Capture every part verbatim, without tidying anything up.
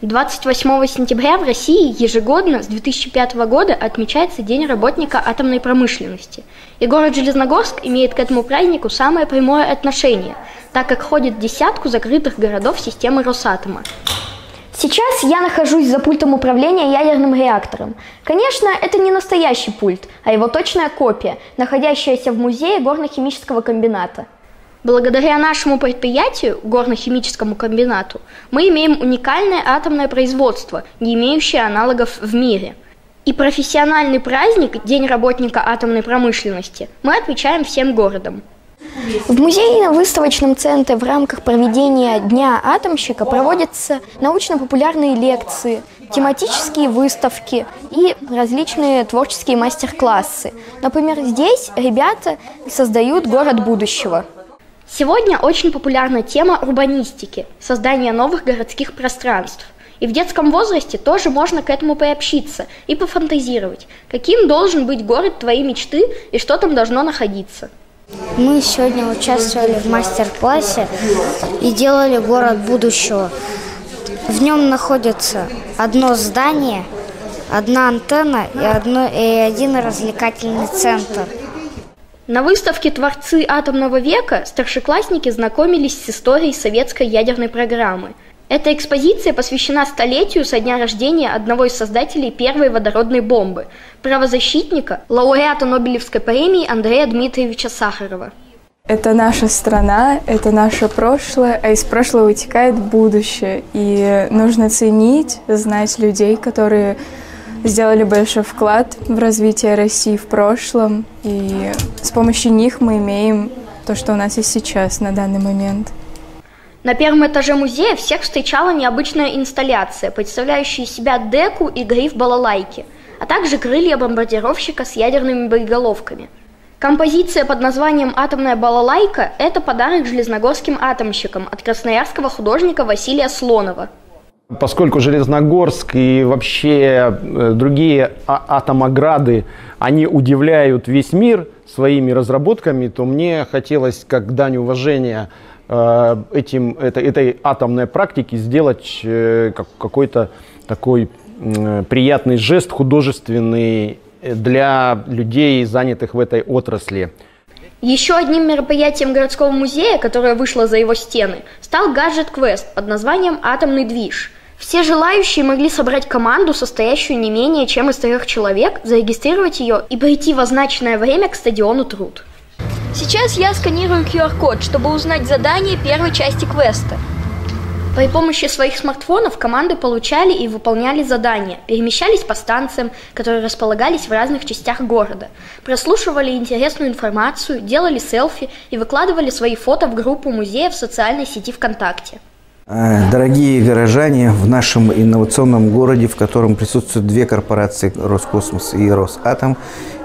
двадцать восьмого сентября в России ежегодно с две тысячи пятого года отмечается День работника атомной промышленности. И город Железногорск имеет к этому празднику самое прямое отношение, так как входит в десятку закрытых городов системы Росатома. Сейчас я нахожусь за пультом управления ядерным реактором. Конечно, это не настоящий пульт, а его точная копия, находящаяся в музее горно-химического комбината. Благодаря нашему предприятию, горно-химическому комбинату, мы имеем уникальное атомное производство, не имеющее аналогов в мире. И профессиональный праздник, День работника атомной промышленности, мы отмечаем всем городом. В музейно-выставочном центре в рамках проведения Дня атомщика проводятся научно-популярные лекции, тематические выставки и различные творческие мастер-классы. Например, здесь ребята создают город будущего. Сегодня очень популярна тема урбанистики, создания новых городских пространств. И в детском возрасте тоже можно к этому приобщиться и пофантазировать, каким должен быть город твоей мечты и что там должно находиться. Мы сегодня участвовали в мастер-классе и делали город будущего. В нем находится одно здание, одна антенна и, одно, и один развлекательный центр. На выставке «Творцы атомного века» старшеклассники знакомились с историей советской ядерной программы. Эта экспозиция посвящена столетию со дня рождения одного из создателей первой водородной бомбы – правозащитника, лауреата Нобелевской премии Андрея Дмитриевича Сахарова. Это наша страна, это наше прошлое, а из прошлого вытекает будущее. И нужно ценить, знать людей, которые сделали большой вклад в развитие России в прошлом. И с помощью них мы имеем то, что у нас есть сейчас, на данный момент. На первом этаже музея всех встречала необычная инсталляция, представляющая из себя деку и гриф балалайки, а также крылья бомбардировщика с ядерными боеголовками. Композиция под названием «Атомная балалайка» – это подарок железногорским атомщикам от красноярского художника Василия Слонова. Поскольку Железногорск и вообще другие атомограды, они удивляют весь мир своими разработками, то мне хотелось, как дань уважения этим, этой, этой атомной практике, сделать какой-то такой приятный жест художественный для людей, занятых в этой отрасли. Еще одним мероприятием городского музея, которое вышло за его стены, стал гаджет-квест под названием «Атомный движ». Все желающие могли собрать команду, состоящую не менее чем из трех человек, зарегистрировать ее и прийти в означенное время к стадиону «Труд». Сейчас я сканирую ку ар код, чтобы узнать задание первой части квеста. При помощи своих смартфонов команды получали и выполняли задания, перемещались по станциям, которые располагались в разных частях города, прослушивали интересную информацию, делали селфи и выкладывали свои фото в группу музея в социальной сети ВКонтакте. Дорогие горожане, в нашем инновационном городе, в котором присутствуют две корпорации, Роскосмос и Росатом,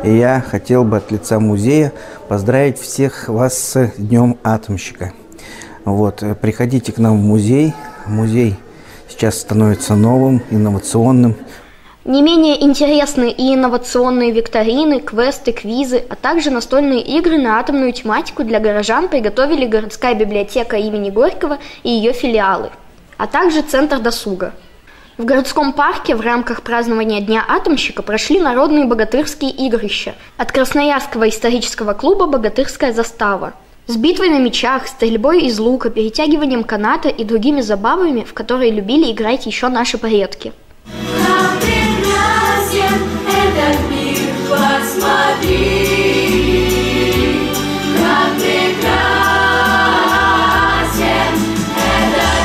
я хотел бы от лица музея поздравить всех вас с Днем Атомщика. Вот, приходите к нам в музей. Музей сейчас становится новым, инновационным. Не менее интересные и инновационные викторины, квесты, квизы, а также настольные игры на атомную тематику для горожан приготовили городская библиотека имени Горького и ее филиалы, а также Центр досуга. В городском парке в рамках празднования Дня атомщика прошли народные богатырские игрища от Красноярского исторического клуба «Богатырская застава» с битвой на мечах, стрельбой из лука, перетягиванием каната и другими забавами, в которые любили играть еще наши предки. Этот мир, посмотри, как прекрасен этот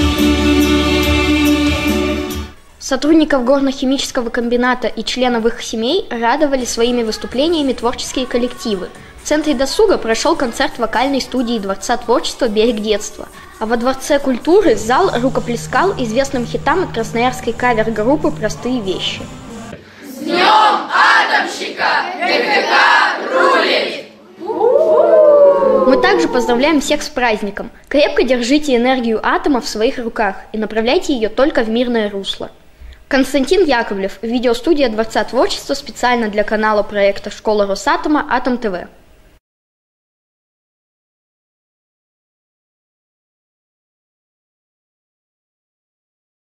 мир. Сотрудников горно-химического комбината и членов их семей радовали своими выступлениями творческие коллективы. В Центре досуга прошел концерт вокальной студии Дворца творчества «Берег детства», а во Дворце культуры зал рукоплескал известным хитам от красноярской кавер-группы «Простые вещи». С Днем атомщика! ГКК рулит! Мы также поздравляем всех с праздником. Крепко держите энергию атома в своих руках и направляйте ее только в мирное русло. Константин Яковлев, видеостудия Дворца творчества специально для канала проекта «Школа Росатома Атом ТВ».